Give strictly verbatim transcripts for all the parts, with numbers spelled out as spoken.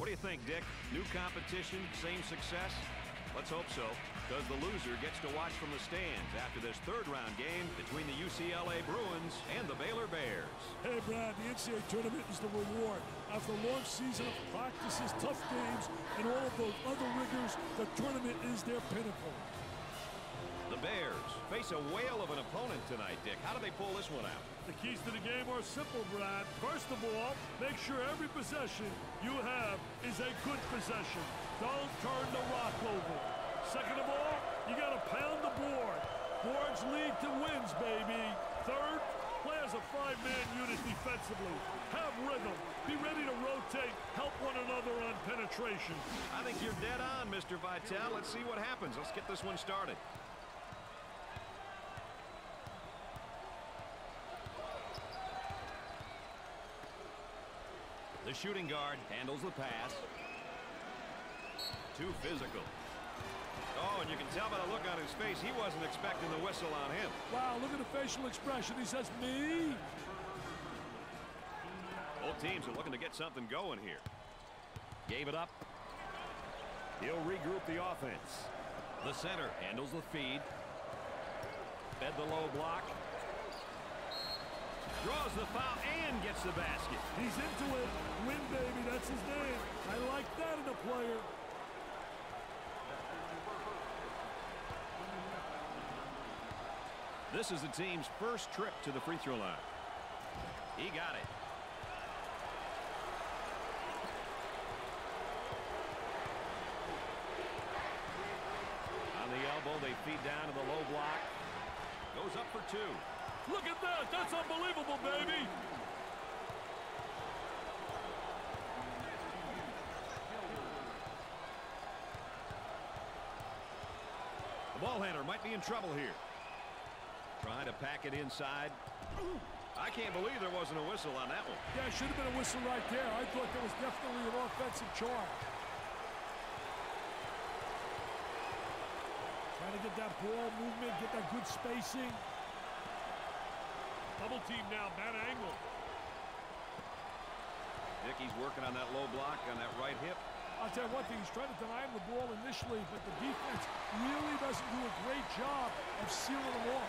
What do you think, Dick? New competition, same success? Let's hope so, because the loser gets to watch from the stands after this third-round game between the U C L A Bruins and the Baylor Bears. Hey, Brad, the N C double A tournament is the reward. After a long season of practices, tough games, and all of those other rigors, the tournament is their pinnacle. The Bears face a whale of an opponent tonight, Dick. How do they pull this one out? The keys to the game are simple, Brad. First of all, make sure every possession you have is a good possession. Don't turn the rock over. Second of all, you got to pound the board. Boards lead to wins, baby. Third, play as a five-man unit defensively. Have rhythm. Be ready to rotate. Help one another on penetration. I think you're dead on, Mister Vitale. Let's see what happens. Let's get this one started. The shooting guard handles the pass. Too physical. Oh, and you can tell by the look on his face, he wasn't expecting the whistle on him. Wow, look at the facial expression. He says, me? Both teams are looking to get something going here. Gave it up. He'll regroup the offense. The center handles the feed. Fed the low block. Draws the foul and gets the basket. He's into it. Win, baby. That's his name. I like that in a player. This is the team's first trip to the free throw line. He got it. On the elbow, they feed down to the low block. Goes up for two. Look at that. That's unbelievable, baby. The ball handler might be in trouble here. Trying to pack it inside. I can't believe there wasn't a whistle on that one. Yeah, it should have been a whistle right there. I thought there was definitely an offensive charge. Trying to get that ball movement, get that good spacing. Double team now, bad angle. Dickey's working on that low block on that right hip. I'll tell you one thing, he's trying to deny him the ball initially, but the defense really doesn't do a great job of sealing him off.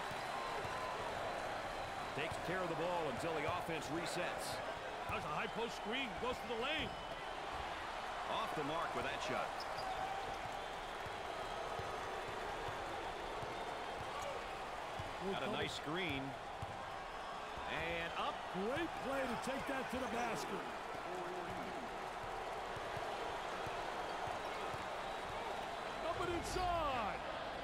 Takes care of the ball until the offense resets. That's a high post screen, goes to the lane. Off the mark with that shot. Got a nice screen. And up. Great play to take that to the basket. Up and inside.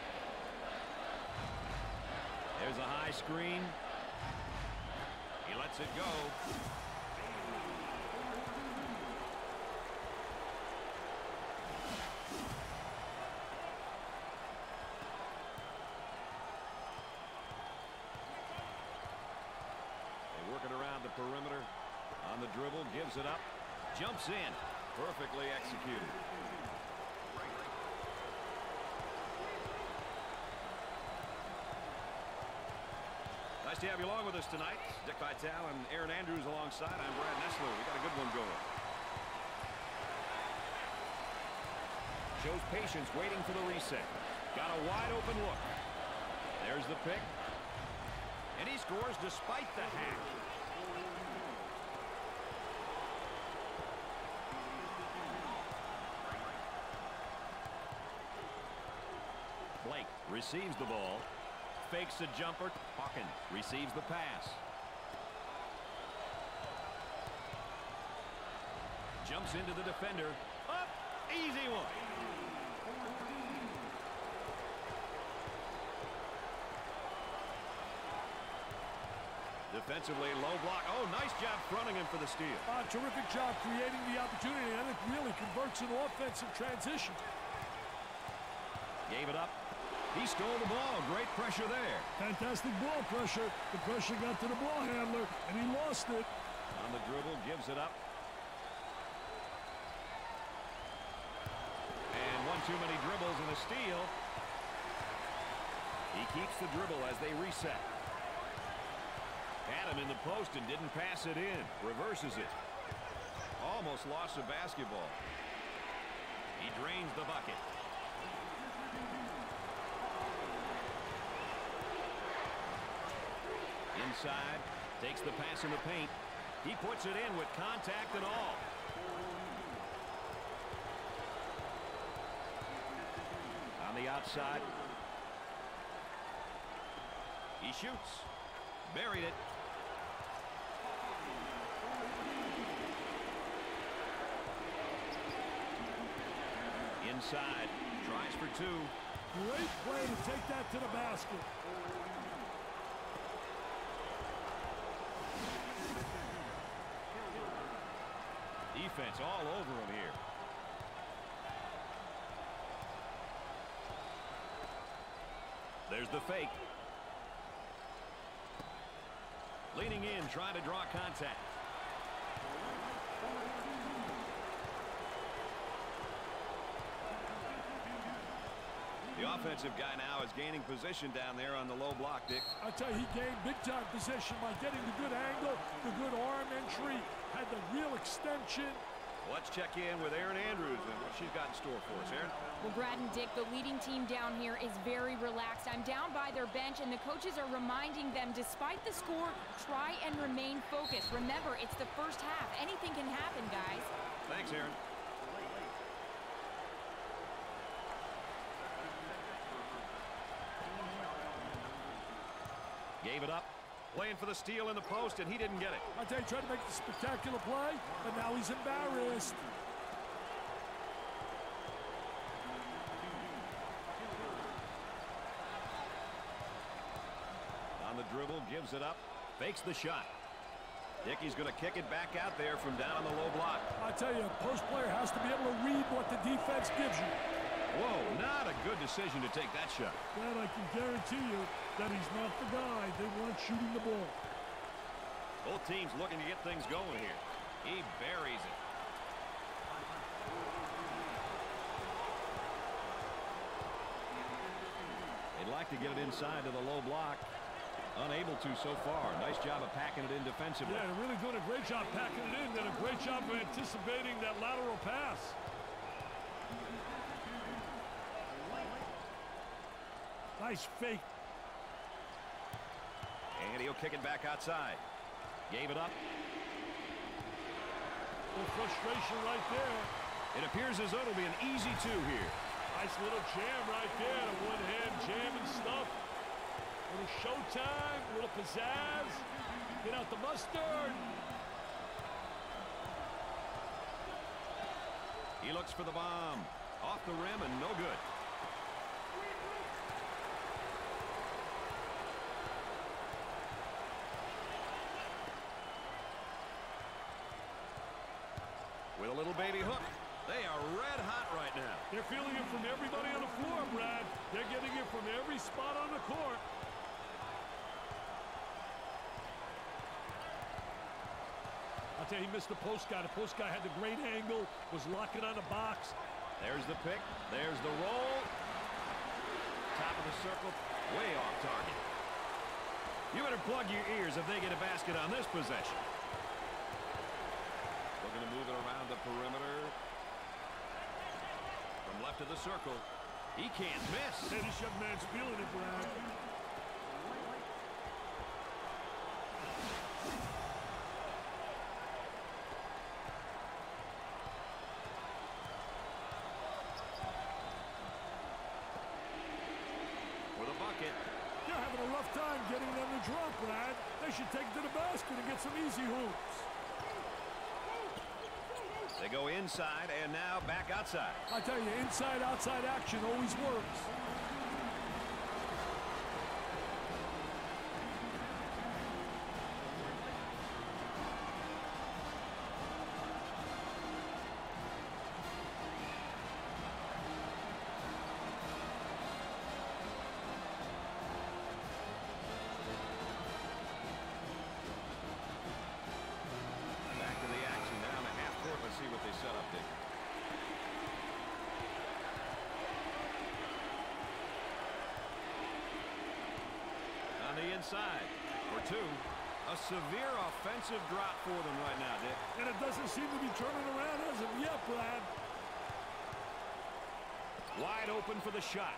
There's a high screen. He lets it go. Around the perimeter on the dribble, gives it up, jumps in, perfectly executed. Nice to have you along with us tonight. Dick Vitale and Aaron Andrews alongside. I'm Brad Nessler. We got a good one going. Shows patience, waiting for the reset. Got a wide open look. There's the pick. And he scores despite the hack. Blake receives the ball. Fakes a jumper. Hawkins receives the pass. Jumps into the defender. Up. Easy one. Defensively, low block. Oh, nice job fronting him for the steal. Uh, terrific job creating the opportunity, and it really converts an offensive transition. Gave it up. He stole the ball. Great pressure there. Fantastic ball pressure. The pressure got to the ball handler, and he lost it. On the dribble, gives it up. And one too many dribbles and a steal. He keeps the dribble as they reset. Had him in the post and didn't pass it in. Reverses it. almost lost the basketball. He drains the bucket. Inside, takes the pass in the paint. He puts it in with contact and all. On the outside. He shoots. Buried it. Inside. Tries for two. Great play to take that to the basket. Defense all over him here. There's the fake. Leaning in, trying to draw contact. The offensive guy now is gaining position down there on the low block, Dick. I tell you, he gained big-time position by getting the good angle, the good arm entry, had the real extension. Let's check in with Erin Andrews and what she's got in store for us. Erin? Well, Brad and Dick, the leading team down here is very relaxed. I'm down by their bench, and the coaches are reminding them, despite the score, try and remain focused. Remember, it's the first half. Anything can happen, guys. Thanks, Erin. Gave it up. Playing for the steal in the post, and he didn't get it. I tell you, he tried to make the spectacular play, but now he's embarrassed. On the dribble, gives it up, fakes the shot. Dickey's going to kick it back out there from down on the low block. I tell you, a post player has to be able to read what the defense gives you. Whoa, not a good decision to take that shot. That I can guarantee you that he's not the guy they want shooting the ball. Both teams looking to get things going here. He buries it. They'd like to get it inside to the low block. Unable to so far. Nice job of packing it in defensively. Yeah, they're really doing a great job packing it in. Did a great job of anticipating that lateral pass. Nice fake. And he'll kick it back outside. Gave it up. A little frustration right there. It appears as though it'll be an easy two here. Nice little jam right there. The one-hand jam and stuff. A little showtime, a little pizzazz. Get out the mustard. He looks for the bomb. Off the rim and no good. With a little baby hook. They are red hot right now. They're feeling it from everybody on the floor, Brad. They're getting it from every spot on the court. I'll tell you, he missed the post guy. The post guy had the great angle, was locking on the box. There's the pick. There's the roll. Top of the circle. Way off target. You better plug your ears if they get a basket on this possession. Looking to move it around the perimeter. From left of the circle. He can't miss. Hey, this young man's feeling it, Brad. With a bucket. They're having a rough time getting them to drop, Brad. They should take it to the basket and get some easy hoops. They go inside and now back outside. I tell you, inside-outside action always works. Back to the action down the half court. Let's see what they set up, Dick. On the inside for two. A severe offensive drop for them right now, Dick. And it doesn't seem to be turning around as of yet, Brad. Wide open for the shot.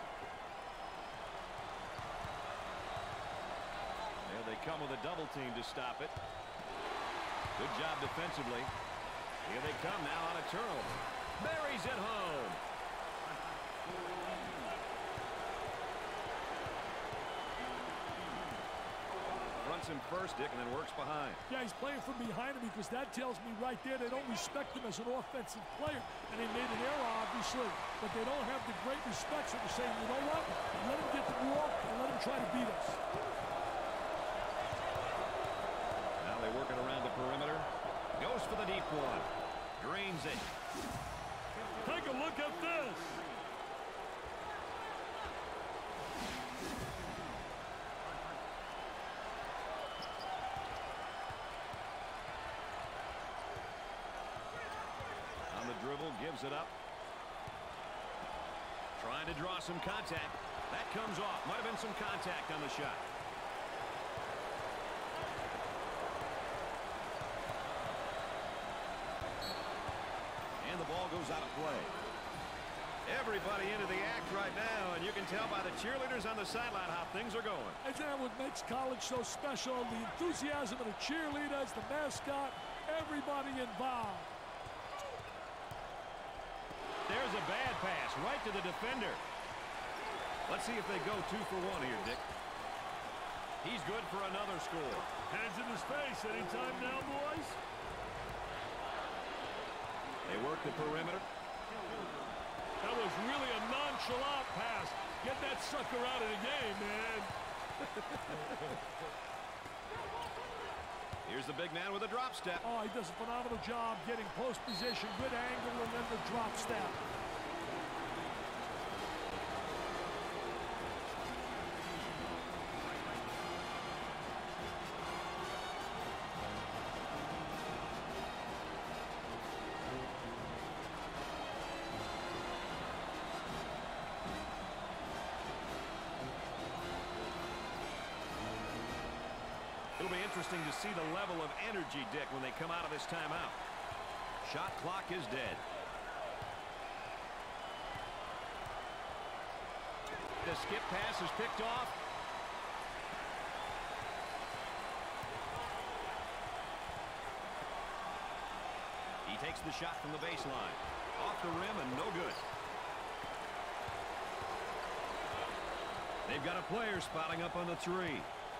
There they come with a double team to stop it. Good job defensively. Here they come now on a turnover. Buries it home. Runs him first, Dick, and then works behind. Yeah, he's playing from behind him because that tells me right there they don't respect him as an offensive player. And they made an error, obviously, but they don't have the great respect, so they're saying, you know what? Let him get the ball and let him try to beat us. Now they work it around the perimeter. Goes for the deep one. Drains it. Take a look at this. On the dribble, gives it up. Trying to draw some contact. That comes off. Might have been some contact on the shot. And the ball goes out of play. Everybody into the act right now, and you can tell by the cheerleaders on the sideline how things are going. Isn't that what makes college so special? The enthusiasm of the cheerleaders, the mascot, everybody involved. There's a bad pass right to the defender. Let's see if they go two for one here, Dick. He's good for another score. Hands in his face. Anytime now, boys. They work the perimeter. That was really a nonchalant pass. Get that sucker out of the game, man. Here's the big man with a drop step. Oh, he does a phenomenal job getting post position, good angle, and then the drop step. It'll be interesting to see the level of energy, Dick, when they come out of this timeout. Shot clock is dead. The skip pass is picked off. He takes the shot from the baseline. Off the rim and no good. They've got a player spotting up on the three.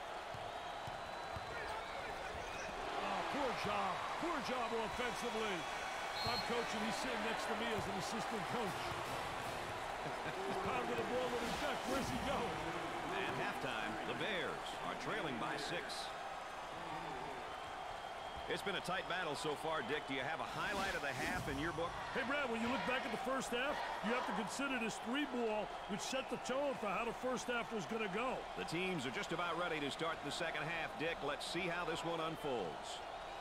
Poor job. Poor job offensively. If I'm coaching, he's sitting next to me as an assistant coach. He's pounding the ball with his back. Where's he going? At halftime, the Bears are trailing by six. It's been a tight battle so far, Dick. Do you have a highlight of the half in your book? Hey, Brad, when you look back at the first half, you have to consider this three ball, which set the tone for how the first half was going to go. The teams are just about ready to start the second half, Dick. Let's see how this one unfolds.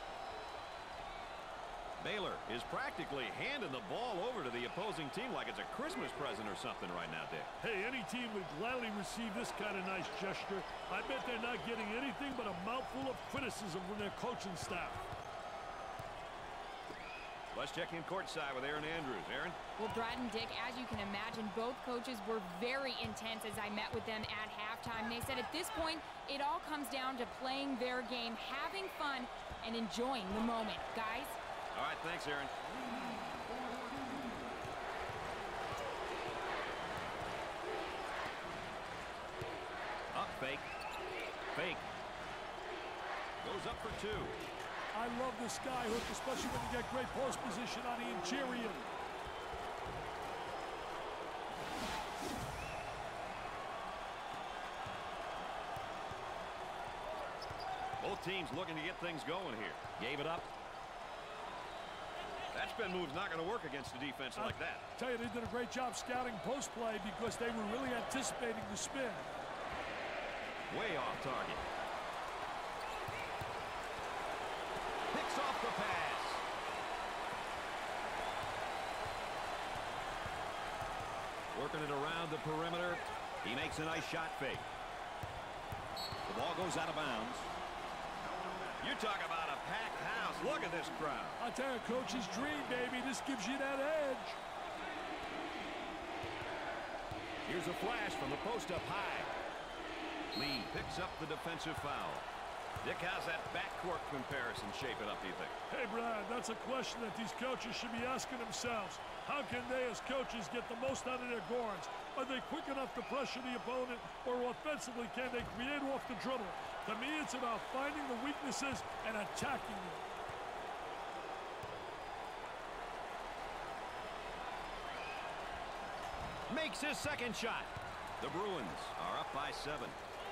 Baylor is practically handing the ball over to the opposing team like it's a Christmas present or something right now, Dick. Hey, any team would gladly receive this kind of nice gesture. I bet they're not getting anything but a mouthful of criticism from their coaching staff. Let's check in courtside with Aaron Andrews. Aaron? Well, Brad and Dick, as you can imagine, both coaches were very intense as I met with them at halftime. They said at this point, it all comes down to playing their game, having fun, and enjoying the moment. Guys? All right, thanks, Aaron. Up fake. Fake. Goes up for two. I love this guy hook, especially when you get great post position on the interior. Both teams looking to get things going here. Gave it up. That spin move's not going to work against a defense like that. I tell you, they did a great job scouting post play because they were really anticipating the spin. Way off target. Picks off the pass. Working it around the perimeter. He makes a nice shot fake. The ball goes out of bounds. You talk about a packed house. Look at this crowd. I tell you, coach's dream, baby. This gives you that edge. Here's a flash from the post up high. Lee picks up the defensive foul. Dick, how's that backcourt comparison shaping up, do you think? Hey, Brian, that's a question that these coaches should be asking themselves. How can they, as coaches, get the most out of their guards? Are they quick enough to pressure the opponent, or offensively, can they create off the dribble? To me, it's about finding the weaknesses and attacking them. Makes his second shot. The Bruins are up by seven.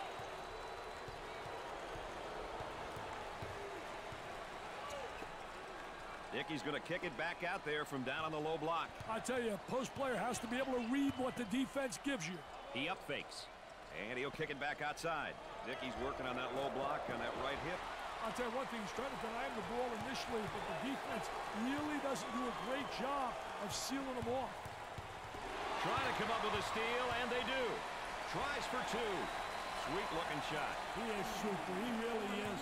Dickey's going to kick it back out there from down on the low block. I tell you, a post player has to be able to read what the defense gives you. He up fakes, and he'll kick it back outside. Dickey's working on that low block on that right hip. I'll tell you one thing, he's trying to deny him the ball initially, but the defense really doesn't do a great job of sealing him off. Trying to come up with a steal, and they do. Tries for two. Sweet-looking shot. He is super. He really is.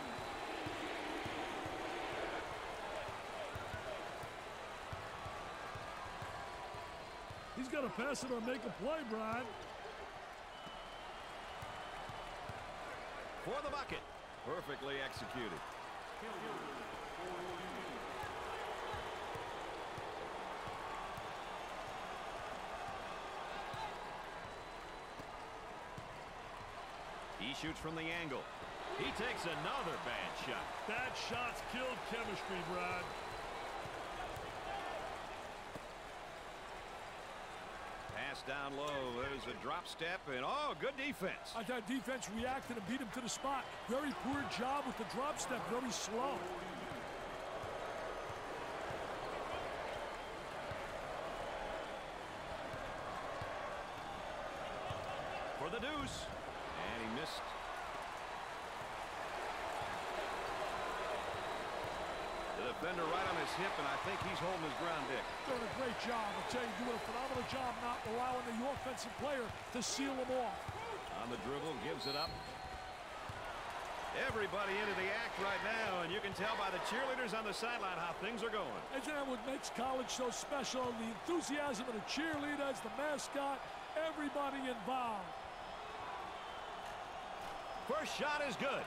He's got to pass it or make a play, Brian. For the bucket. Perfectly executed. He shoots from the angle. He takes another bad shot. That shot's killed chemistry, Brad. Pass down low. There's a drop step, and oh, good defense. I thought defense reacted and beat him to the spot. Very poor job with the drop step, very slow. For the deuce. And he missed. The defender right on his hip, and I think he's holding his ground, Dick. Doing a great job. I'll tell you, doing a phenomenal job not allowing the offensive player to seal him off. On the dribble, gives it up. Everybody into the act right now, and you can tell by the cheerleaders on the sideline how things are going. Isn't that what makes college so special? The enthusiasm of the cheerleaders, the mascot, everybody involved. First shot is good.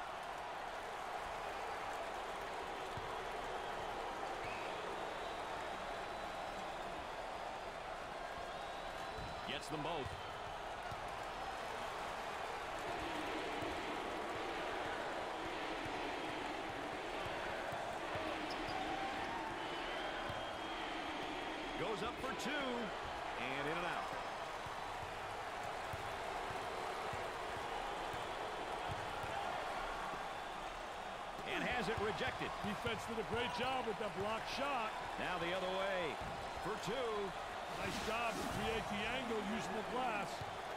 Gets them both. Goes up for two, and in and out. And has it rejected. Defense did a great job with that block shot. Now the other way for two. Nice job to create the angle using the glass.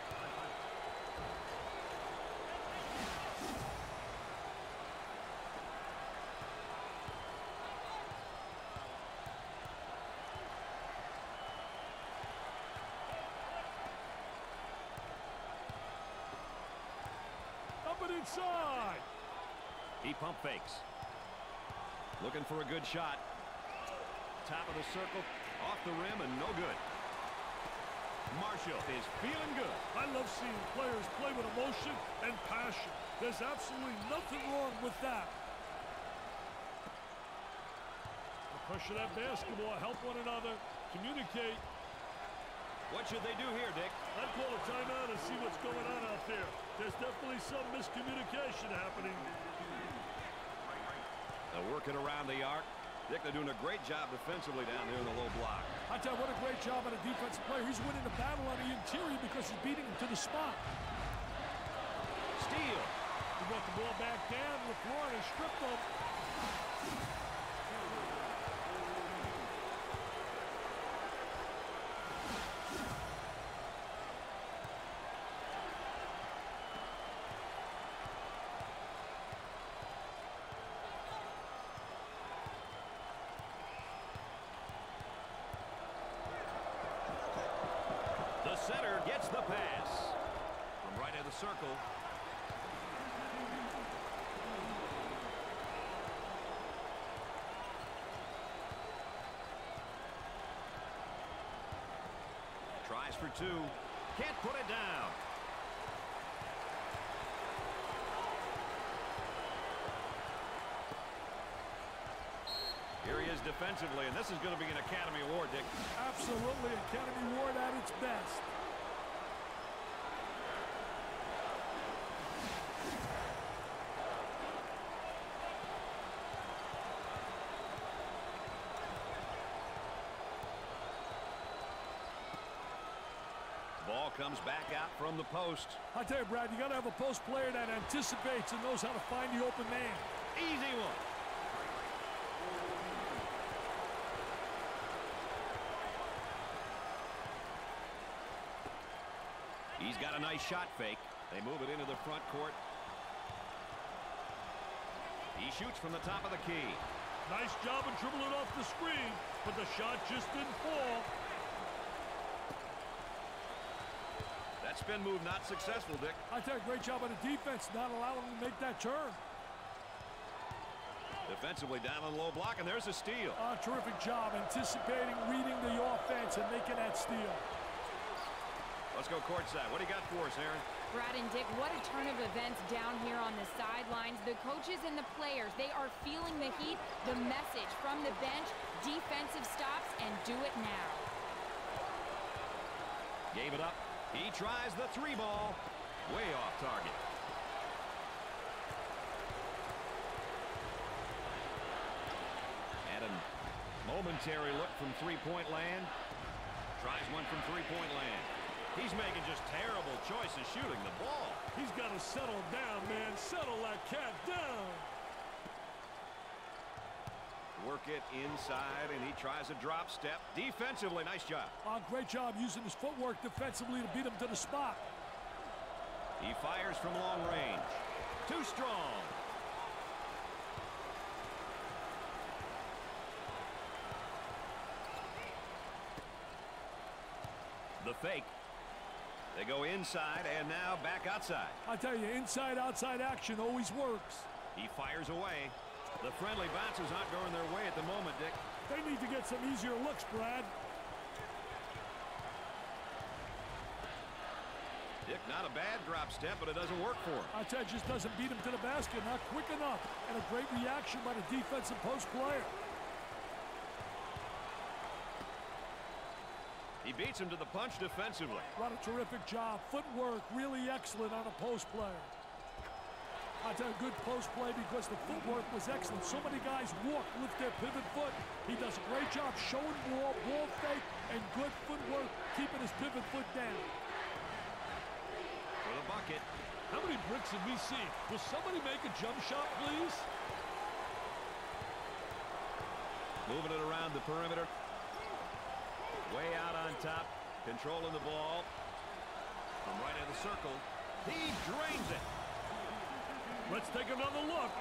Up and inside. He pump fakes. Looking for a good shot. Top of the circle, off the rim, and no good. Marshall is feeling good. I love seeing players play with emotion and passion. There's absolutely nothing wrong with that. Pressure that basketball, help one another, communicate. What should they do here, Dick? I'd call a timeout and see what's going on out there. There's definitely some miscommunication happening. They're working around the arc. Dick, they're doing a great job defensively down there in the low block. I tell you, what a great job on a defensive player. He's winning the battle on the interior because he's beating him to the spot. Steal. He brought the ball back down to the floor and stripped him. Center gets the pass from right in the circle. tries for two. Can't put it down. Here he is defensively, and this is going to be an Academy Award, Dick. Absolutely, Academy Award at its best. Ball comes back out from the post. I tell you, Brad, you got to have a post player that anticipates and knows how to find the open man. Easy one. He's got a nice shot fake. They move it into the front court. He shoots from the top of the key. Nice job of dribbling off the screen, but the shot just didn't fall. That spin move not successful, Dick. I tell you, great job on the defense, not allowing him to make that turn. Defensively down on the low block, and there's a steal. Oh, terrific job anticipating, reading the offense, and making that steal. Let's go courtside. What do you got for us, Aaron? Brad and Dick, what a turn of events down here on the sidelines. The coaches and the players, they are feeling the heat, the message from the bench, defensive stops, and do it now. Gave it up. He tries the three ball. Way off target. And a momentary look from three-point land. Tries one from three-point land. He's making just terrible choices shooting the ball. He's got to settle down, man. Settle that cat down. Work it inside, and he tries a drop step. Defensively, nice job. Oh, great job using his footwork defensively to beat him to the spot. He fires from long range. Too strong. The fake. They go inside and now back outside. I tell you, inside-outside action always works. He fires away. The friendly bounces aren't going their way at the moment, Dick. They need to get some easier looks, Brad. Dick, not a bad drop step, but it doesn't work for him. I tell you, just doesn't beat him to the basket. Not quick enough. And a great reaction by the defensive post player. He beats him to the punch defensively. What a terrific job. Footwork really excellent on a post player. I tell you, good post play because the footwork was excellent. So many guys walk with their pivot foot. He does a great job showing ball, ball fake, and good footwork, keeping his pivot foot down. For the bucket. How many bricks have we seen? Will somebody make a jump shot, please? Moving it around the perimeter. Way out on top. Controlling the ball. From right in the circle. He drains it. Let's take another look.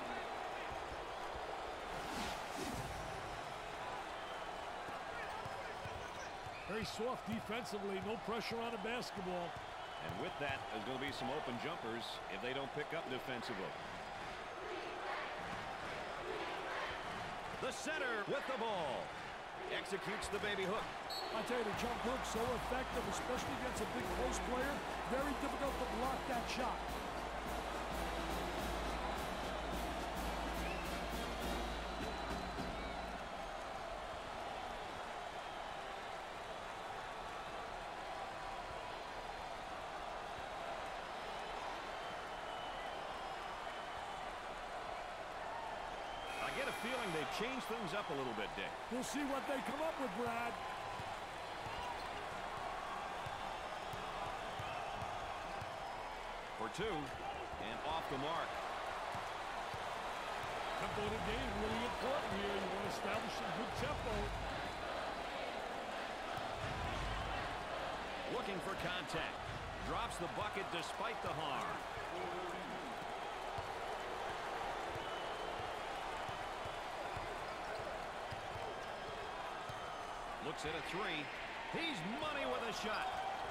Very soft defensively. No pressure on the basketball. And with that, there's going to be some open jumpers if they don't pick up defensively. The center with the ball. Executes the baby hook. I tell you, the jump hook so effective, especially against a big post player. Very difficult to block that shot. I get a feeling they've changed things up a little bit, Dick. We'll see what they come up with, Brad. For two, and off the mark. Tempo of the game really important here. You want to establish some good tempo. Looking for contact. Drops the bucket despite the harm. Looks at a three. He's money with a shot.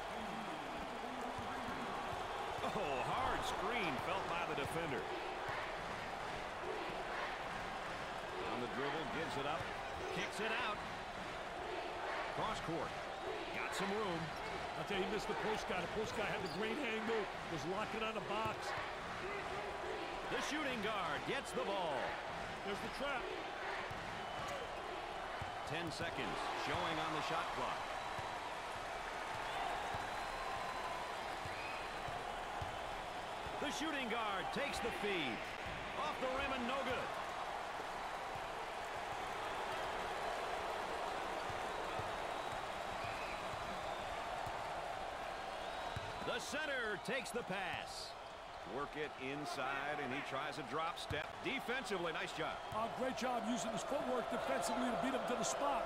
Oh, hard screen felt by the defender. On the dribble, gives it up, kicks it out. Cross court. Got some room. I'll tell you, he missed the post guy. The post guy had the great angle, was locking on the box. The shooting guard gets the ball. There's the trap. Ten seconds showing on the shot clock. The shooting guard takes the feed. Off the rim and no good. The center takes the pass. Work it inside, and he tries a drop step. Defensively, nice job. Oh, great job using his footwork defensively to beat him to the spot.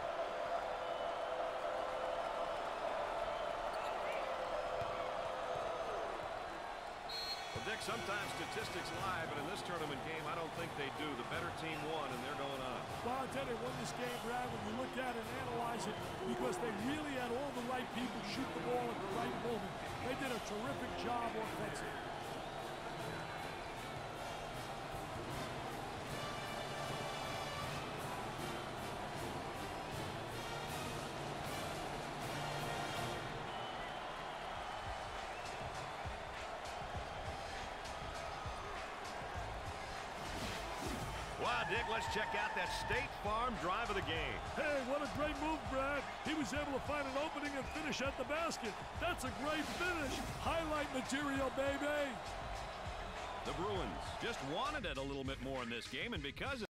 Well, Dick, sometimes statistics lie, but in this tournament game, I don't think they do. The better team won, and they're going on. Well, I'll tell you, won this game, Brad, when you look at it and analyze it, because they really had all the right people shoot the ball at the right moment. They did a terrific job offensively. Wow, Dick, let's check out that State Farm drive of the game. Hey, what a great move, Brad. He was able to find an opening and finish at the basket. That's a great finish. Highlight material, baby. The Bruins just wanted it a little bit more in this game, and because of